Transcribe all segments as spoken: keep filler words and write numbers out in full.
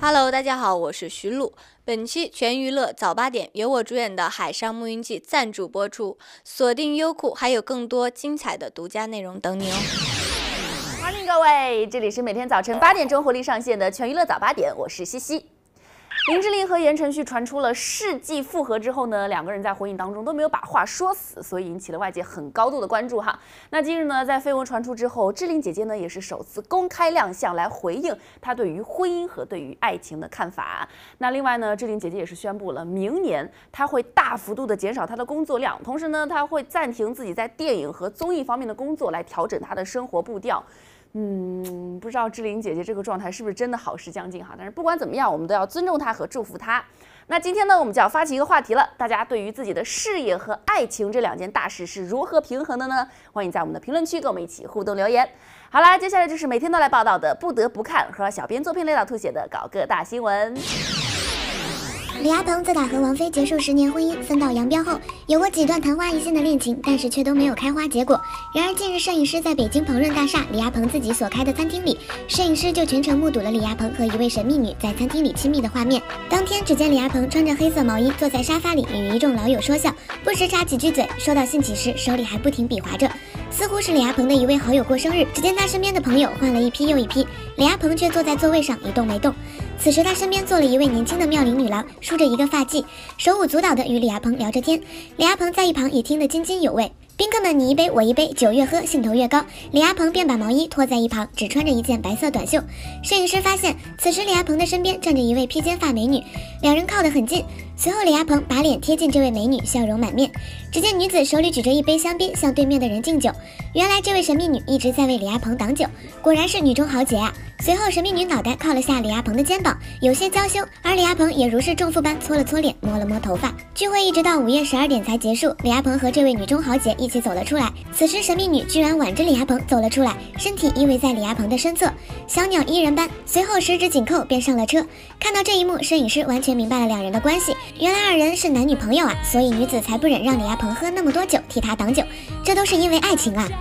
Hello， 大家好，我是徐璐。本期全娱乐早八点由我主演的《海上牧云记》赞助播出，锁定优酷，还有更多精彩的独家内容等你哦。 欢迎各位，这里是每天早晨八点钟活力上线的全娱乐早八点，我是西西。林志玲和言承旭传出了世纪复合之后呢，两个人在婚姻当中都没有把话说死，所以引起了外界很高度的关注哈。那今日呢，在绯闻传出之后，志玲姐姐呢也是首次公开亮相来回应她对于婚姻和对于爱情的看法。那另外呢，志玲姐姐也是宣布了，明年她会大幅度的减少她的工作量，同时呢，她会暂停自己在电影和综艺方面的工作，来调整她的生活步调。嗯，不知道志玲姐姐这个状态是不是真的好事将近哈？但是不管怎么样，我们都要尊重她和祝福她。那今天呢，我们就要发起一个话题了，大家对于自己的事业和爱情这两件大事是如何平衡的呢？欢迎在我们的评论区跟我们一起互动留言。好啦，接下来就是每天都来报道的不得不看和小编作品雷导吐血的搞个大新闻。 李亚鹏自打和王菲结束十年婚姻分道扬镳后，有过几段昙花一现的恋情，但是却都没有开花结果。然而近日，摄影师在北京鹏润大厦李亚鹏自己所开的餐厅里，摄影师就全程目睹了李亚鹏和一位神秘女在餐厅里亲密的画面。当天，只见李亚鹏穿着黑色毛衣坐在沙发里，与一众老友说笑，不时插几句嘴。说到兴起时，手里还不停比划着，似乎是李亚鹏的一位好友过生日。只见他身边的朋友换了一批又一批，李亚鹏却坐在座位上一动没动。此时他身边坐了一位年轻的妙龄女郎，梳着一个发髻，手舞足蹈地与李亚鹏聊着天。李亚鹏在一旁也听得津津有味。宾客们你一杯我一杯，酒越喝兴头越高，李亚鹏便把毛衣脱在一旁，只穿着一件白色短袖。摄影师发现，此时李亚鹏的身边站着一位披肩发美女，两人靠得很近。随后李亚鹏把脸贴近这位美女，笑容满面。只见女子手里举着一杯香槟，向对面的人敬酒。原来这位神秘女一直在为李亚鹏挡酒，果然是女中豪杰啊！随后神秘女脑袋靠了下李亚鹏的肩膀，有些娇羞，而李亚鹏也如释重负般搓了搓脸，摸了摸头发。聚会一直到午夜十二点才结束，李亚鹏和这位女中豪杰一起走了出来。此时神秘女居然挽着李亚鹏走了出来，身体依偎在李亚鹏的身侧，小鸟依人般。随后十指紧扣便上了车。看到这一幕，摄影师完全明白了两人的关系，原来二人是男女朋友啊，所以女子才不忍让李亚鹏喝那么多酒，替他挡酒，这都是因为爱情啊。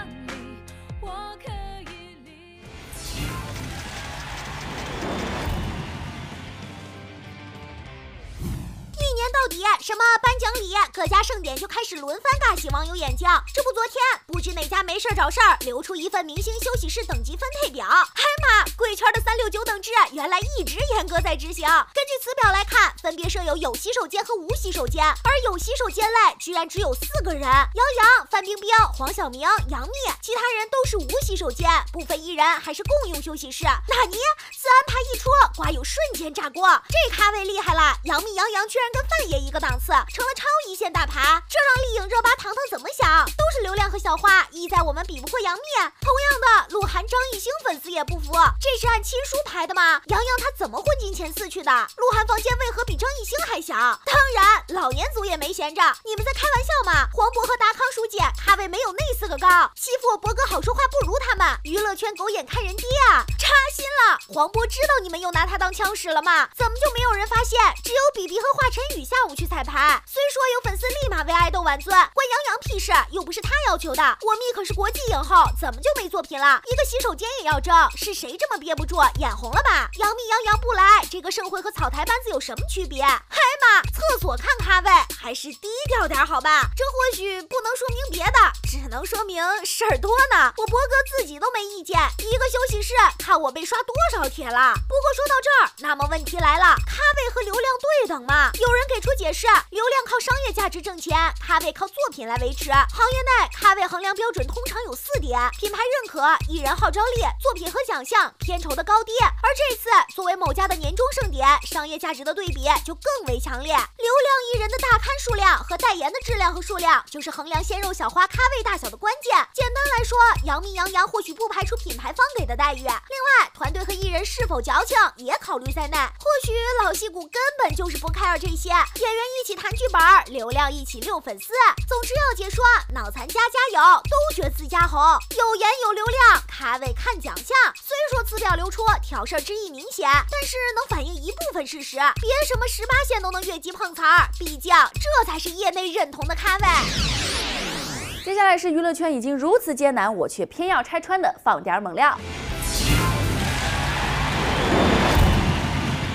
到底什么颁奖礼，各家盛典就开始轮番尬起网友眼睛。这不，昨天不知哪家没事找事儿，流出一份明星休息室等级分配表。哎妈，贵圈的三六九等制原来一直严格在执行。根据此表来看，分别设有有洗手间和无洗手间，而有洗手间类居然只有四个人：杨洋、范冰冰、黄晓明、杨幂，其他人都是无洗手间，部分艺人还是共用休息室。纳尼？此安排一出，瓜友瞬间炸锅。这咖位厉害了，杨幂、杨洋居然跟范爷一个档次，成了超一线大牌，这让丽颖、热巴、糖糖怎么想？都是流量和小花，意在我们比不过杨幂。同样的，鹿晗、张艺兴粉丝也不服，这是按亲疏排的吗？杨洋他怎么混进前四去的？鹿晗房间为何比张艺兴还小？当然，老年组也没闲着，你们在开玩笑吗？黄渤和达康书记咖位没有那四个高，欺负我博哥好说话不如他们，娱乐圈狗眼看人低啊！扎心了，黄渤知道你们又拿他当枪使了吗？怎么就没有人发现？只有比比和华晨宇下午去彩排，虽说有粉丝立马为爱豆挽尊，关杨洋屁事，又不是他要求的。我蜜可是国际影后，怎么就没作品了？一个洗手间也要争，是谁这么憋不住？眼红了吧？杨幂、杨洋不来，这个盛会和草台班子有什么区别？嗨妈，厕所看咖位还是低调点好吧？这或许不能说明别的，只能说明事儿多呢。我博哥自己都没意见，一个休息室看我被刷多少帖了。不过说到这儿，那么问题来了，咖位和流量对等吗？有人给出解释，流量靠商业价值挣钱，咖位靠作品来维持。行业内咖位衡量标准通常有四点：品牌认可、艺人号召力、作品和奖项、片酬的高低。而这次作为某家的年终盛典，商业价值的对比就更为强烈。流量艺人的大咖数量和代言的质量和数量，就是衡量鲜肉小花咖位大小的关键。简单来说，杨幂、杨洋或许不排除品牌方给的待遇。另外，团队和艺人是否矫情也考虑在内。或许老戏骨根本就是不 care 这些，演员一起谈剧本，流量一起遛粉丝。总之要解说，脑残家加油，都觉自家红，有颜有流量，咖位看奖项。虽说此表流出挑事之意明显，但是能反映一部分事实，别什么十八线都能越级碰瓷儿，毕竟这才是业内认同的咖位。 接下来是娱乐圈已经如此艰难，我却偏要拆穿的放点猛料。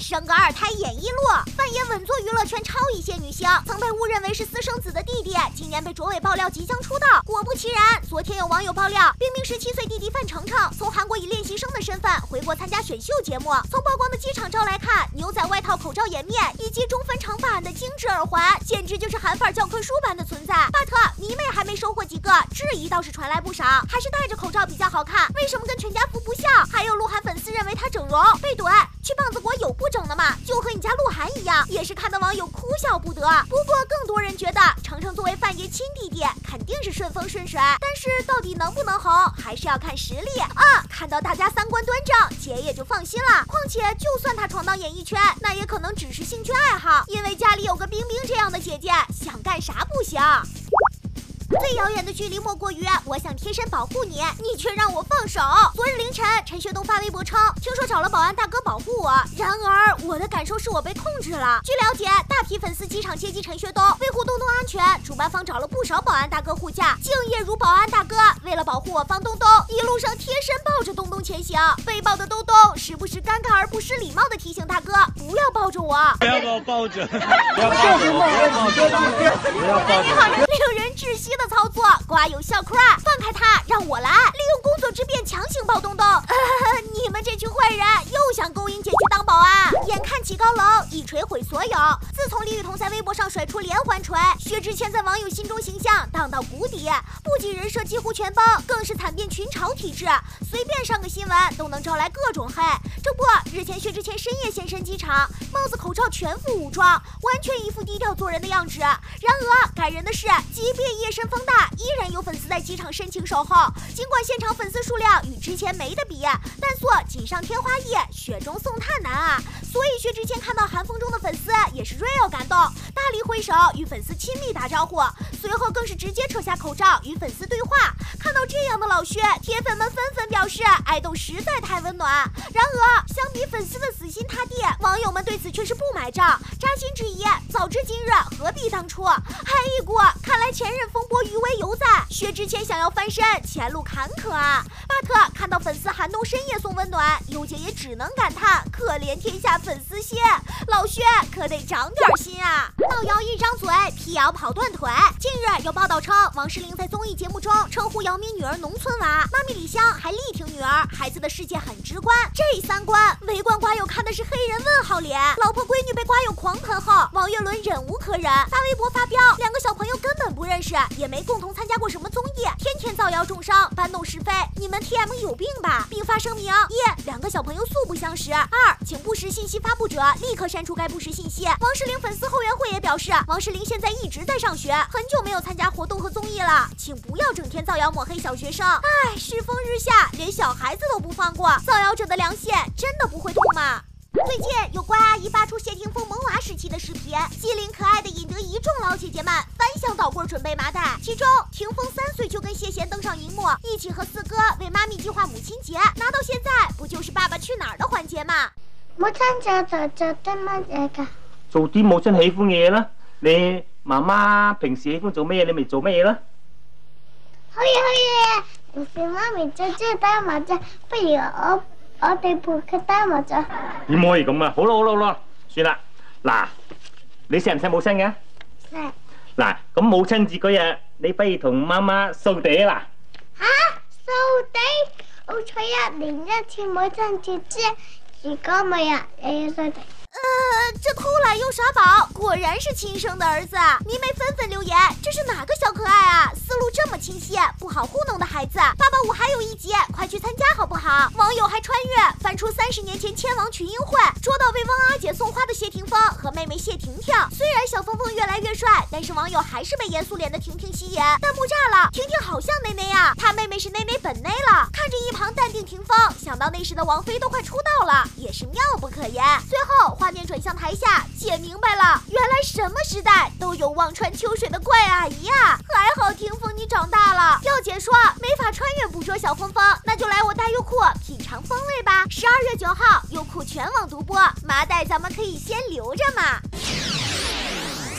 生个二胎演艺路，扮演稳坐娱乐圈超一线女星，曾被误认为是私生子的弟弟，今年被卓伟爆料即将出道。果不其然，昨天有网友爆料，冰冰十七岁弟弟范丞丞从韩国以练习生的身份回国参加选秀节目。从曝光的机场照来看，牛仔外套、口罩掩面以及中分长发版的精致耳环，简直就是韩范教科书般的存在。but 迷妹还没收获几个，质疑倒是传来不少，还是戴着口罩比较好看，为什么跟全家福不像？还有鹿晗粉丝认为他整容被怼，去棒子国有不整的吗？就和你家鹿晗一样，也是看得网友哭笑不得。不过更多人觉得程程作为范爷亲弟弟，肯定是顺风顺水，但是到底能不能红，还是要看实力啊！看到大家三观端正，姐也就放心了。况且就算他闯到演艺圈，那也可能只是兴趣爱好，因为家里有个冰冰这样的姐姐，想干啥不行。最遥远的距离莫过于我想贴身保护你，你却让我放手。昨日凌晨，陈学冬发微博称，听说找了保安大哥保护我，然而我的感受是我被控制了。据了解，大批粉丝机场接机陈学冬，维护东东安全，主办方找了不少保安大哥护驾，敬业如保安大哥。为了保护我方东东，一路上贴身抱着东东前行。被抱的东东时不时尴尬而不失礼貌的提醒大哥不要抱着我， 不要把我抱着，不要抱着我，不要抱着。 令人窒息的操作，瓜有笑 cry， 放开他，让我来，利用工作之便强行抱东东。呃、你们这群坏人又想勾引姐去当保安，眼看起高楼，一锤毁所有。自从李雨桐在微博上甩出连环锤，薛之谦在网友心中形象荡到谷底，不仅人设几乎全崩，更是惨变群嘲体质，随便上个新闻都能招来各种黑。这不，日前薛之谦深夜现身机场，帽子口罩全副武装，完全一副低调做人的样子。然而感人的是，即便夜深风大，依然有粉丝在机场深情守候。尽管现场粉丝数量与之前没得比，但说锦上添花易，雪中送炭难啊！所以薛之谦看到韩风中的粉丝也是 real 感动，大力挥手与粉丝亲密打招呼，随后更是直接扯下口罩与粉丝对话。看到这样的老薛，铁粉们纷纷表示爱豆实在太温暖。然而相比粉丝的死心塌地，网友们对此却是不买账，扎心质疑早知今日何必当初。还一股看来前任风波余威犹在，薛之谦想要翻身前路坎坷啊。巴特看到粉丝寒冬深夜送温暖，优姐也只能感叹可怜天下粉丝心，老薛可得长点心啊。造谣一张嘴，辟谣跑断腿。近日有报道称，王诗龄在综艺节目中称呼姚明女儿农村娃，妈咪李湘还力挺女儿，孩子的世界很直观。这三观，围观瓜友看的是黑人问号脸。老婆闺女被瓜友狂喷后，王岳伦忍无可忍，发微博发飙，两个小朋友根本不认识，也没共同参加过什么综艺，天天造谣重伤，搬弄是非，你们 T M 有病吧？并发声明：一、两个小朋友素不相识；二、请不实信息发布者立刻删除该不实信息。王诗龄粉丝后援会也表示，王诗龄现在一直在上学，很久没有参加活动和综艺了，请不要整天造谣抹黑小学生。唉，世风日下，连小孩子都不放过，造谣者的良心真的不会痛吗？最近有乖阿姨发出谢霆锋萌娃时期的视频，机灵可爱的引得一众老姐姐们翻箱倒柜准备麻袋。其中，霆锋三岁就跟谢贤登上荧幕，一起和四哥为妈咪计划母亲节，拿到现在不就是爸爸去哪儿的環節嘛？ 母親節就做啲乜嘢㗎？ 做啲母親喜歡嘅嘢啦。你媽媽平時喜歡做咩嘢，你咪做咩嘢啦。 可以可以，平時媽咪最中意打麻雀，不如我我哋陪佢打麻雀。 點可以咁啊？好啦好啦好啦，算啦。嗱，你錫唔錫母親嘅？ 錫。 嗱，咁母親節嗰日，你不如同媽媽掃地啦。 嚇！掃地？好彩一年一次母親節啫，如果每日又要掃地。 呃，这偷懒又耍宝，果然是亲生的儿子。迷妹纷纷留言，这是哪个小可爱啊？思路这么清晰，不好糊弄的孩子。八八五还有一集，快去参加好不好？网友还穿越翻出三十年前千王群英会，捉到为汪阿姐送花的谢霆锋和妹妹谢婷婷。虽然小峰峰越来越帅，但是网友还是被严肃脸的婷婷吸引。弹幕炸了，婷婷好像内内啊，她妹妹是内内本内了。看着一旁淡定霆锋，想到那时的王菲都快出道了，也是妙不可言。最后画面转向台下，姐明白了，原来什么时代都有望穿秋水的怪阿姨啊！还好霆锋你长大了。耀姐说没法穿越捕捉小峰峰，那就来我大优酷品尝风味吧。十二月九号，优酷全网独播，麻袋咱们可以先留着嘛。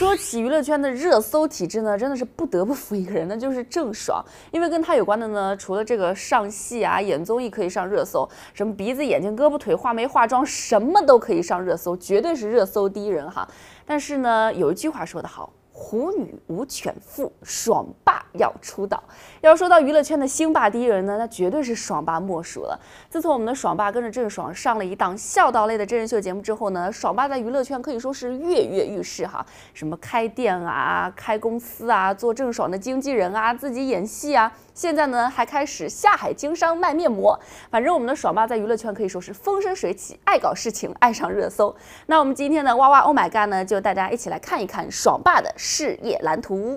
说起娱乐圈的热搜体质呢，真的是不得不服一个人，那就是郑爽。因为跟他有关的呢，除了这个上戏啊、演综艺可以上热搜，什么鼻子、眼睛、胳膊、腿、化没化妆，什么都可以上热搜，绝对是热搜第一人哈。但是呢，有一句话说得好。虎女无犬妇，爽爸要出道。要说到娱乐圈的星爸第一人呢，那绝对是爽爸莫属了。自从我们的爽爸跟着郑爽上了一档孝道类的真人秀节目之后呢，爽爸在娱乐圈可以说是跃跃欲试哈，什么开店啊、开公司啊、做郑爽的经纪人啊、自己演戏啊，现在呢还开始下海经商卖面膜。反正我们的爽爸在娱乐圈可以说是风生水起，爱搞事情，爱上热搜。那我们今天的哇哇 Oh my God 呢，就大家一起来看一看爽爸的事业蓝图。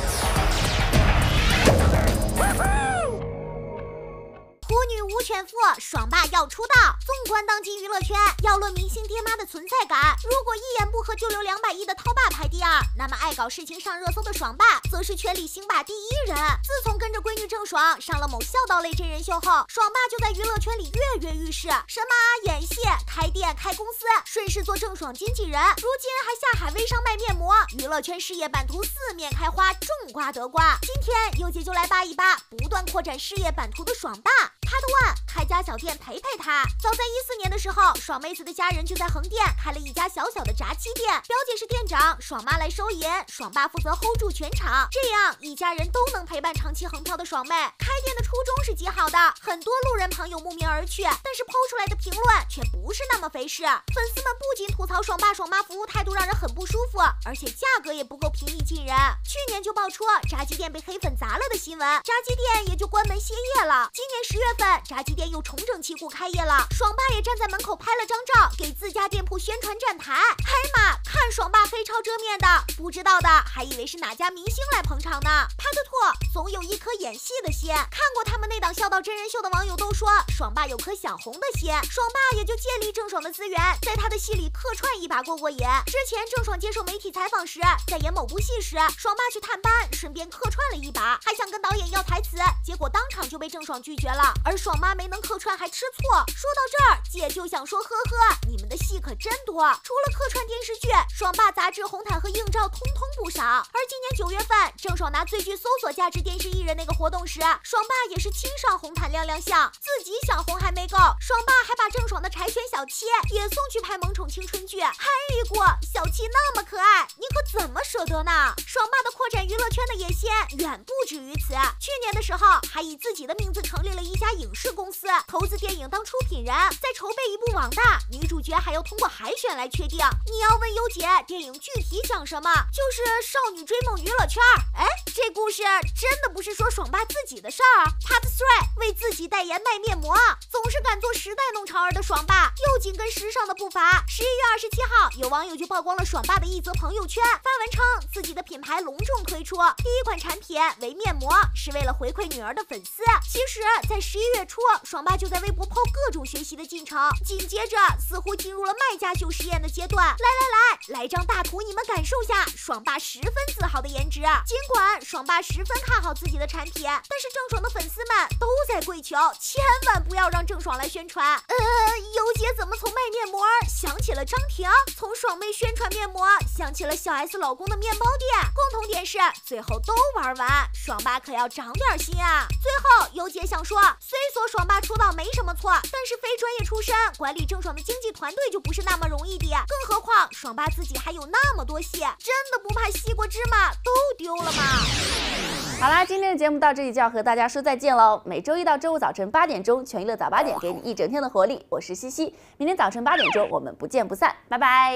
虎女无犬妇，爽爸要出道。纵观当今娱乐圈，要论明星爹妈的存在感，如果一言不合就留两百亿的涛爸排第二，那么爱搞事情上热搜的爽爸则是圈里星爸第一人。自从跟着闺女郑爽上了某孝道类真人秀后，爽爸就在娱乐圈里跃跃欲试，什么演戏、开店、开公司，顺势做郑爽经纪人，如今还下海微商卖面膜，娱乐圈事业版图四面开花，种瓜得瓜。今天优姐就来扒一扒不断扩展事业版图的爽爸。Part One， 开家小店陪陪他。早在一四年的时候，爽妹子的家人就在横店开了一家小小的炸鸡店，表姐是店长，爽妈来收银，爽爸负责 hold 住全场，这样一家人都能陪伴长期横漂的爽妹。开店的初衷是极好的，很多路人朋友慕名而去，但是抛出来的评论却不是那么肥实。粉丝们不仅吐槽爽爸爽妈服务态度让人很不舒服，而且价格也不够平易近人。去年就爆出炸鸡店被黑粉砸了的新闻，炸鸡店也就关门歇业了。今年十月份，炸鸡店又重整旗鼓开业了，爽爸也站在门口拍了张照，给自家店铺宣传站台。嘿妈，看爽爸黑超遮面的，不知道的还以为是哪家明星来捧场呢。Part Two， 总有一颗演戏的心。看过他们那档孝道真人秀的网友都说，爽爸有颗想红的心，爽爸也就借力郑爽的资源，在他的戏里客串一把过过瘾。之前郑爽接受媒体采访时，在演某部戏时，爽爸去探班，顺便客串了一把，还想跟导演要台词，结果当场就被郑爽拒绝了。而爽妈没能客串还吃醋。说到这儿，姐就想说，呵呵，你们的戏可真多，除了客串电视剧，爽爸杂志、红毯和硬照通通不少。而今年九月份，郑爽拿最具搜索价值电视艺人那个活动时，爽爸也是亲上红毯亮亮相。自己想红还没够，爽爸还把郑爽的柴犬小七也送去拍萌宠青春剧。嗨姑，小七那么可爱，你可怎么舍得呢？爽爸的扩展娱乐圈的野心远不止于此。去年的时候，还以自己的名字成立了一家影视公司，投资电影当出品人，在筹备一部网大，女主角还要通过海选来确定。你要问优姐，电影具体讲什么？就是少女追梦娱乐圈。哎，这故事真的不是说爽爸自己的事儿。Part Three， 为自己代言卖面膜，总是敢做时代弄潮儿的爽爸，又紧跟时尚的步伐。十一月二十七号，有网友就曝光了爽爸的一则朋友圈，发文称自己的品牌隆重推出第一款产品为面膜，是为了回馈女儿的粉丝。其实，在十一月初，爽爸就在微博抛各种学习的进程，紧接着似乎进入了卖家秀实验的阶段。来来来，来张大图，你们感受下爽爸十分自豪的颜值。尽管爽爸十分看好自己的产品，但是郑爽的粉丝们都在跪求，千万不要让郑爽来宣传。呃，优姐怎么从卖面膜想起了张庭，从爽妹宣传面膜想起了小 S 老公的面包店？共同点是最后都玩完，爽爸可要长点心啊！最后，优姐想说，虽说爽爸出道没什么错，但是非专业出身，管理郑爽的经纪团队就不是那么容易的。更何况爽爸自己还有那么多戏，真的不怕西瓜芝麻都丢了吗？ 好啦，今天的节目到这里就要和大家说再见喽。每周一到周五早晨八点钟，全娱乐早八点给你一整天的活力。我是西西，明天早晨八点钟我们不见不散，拜拜。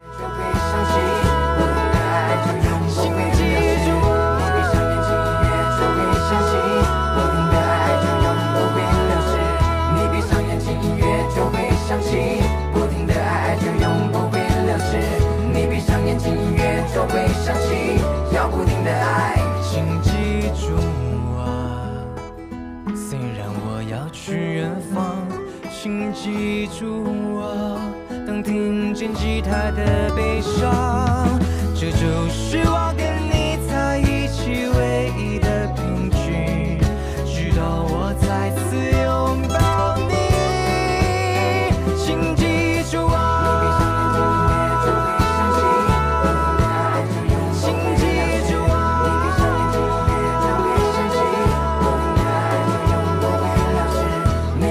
请记住我，当听见吉他的悲伤，这就是我跟你在一起唯一的凭据，直到我再次拥抱你。请记住我，你闭上眼睛，越就会想起我的爱就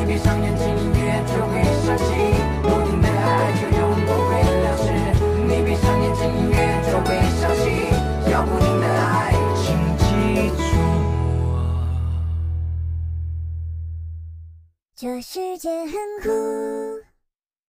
闭上眼睛，越就会相信，不停的爱就永不会流逝。你闭上眼睛，越就会相信，要不停的爱，请记住我。 这世界很酷。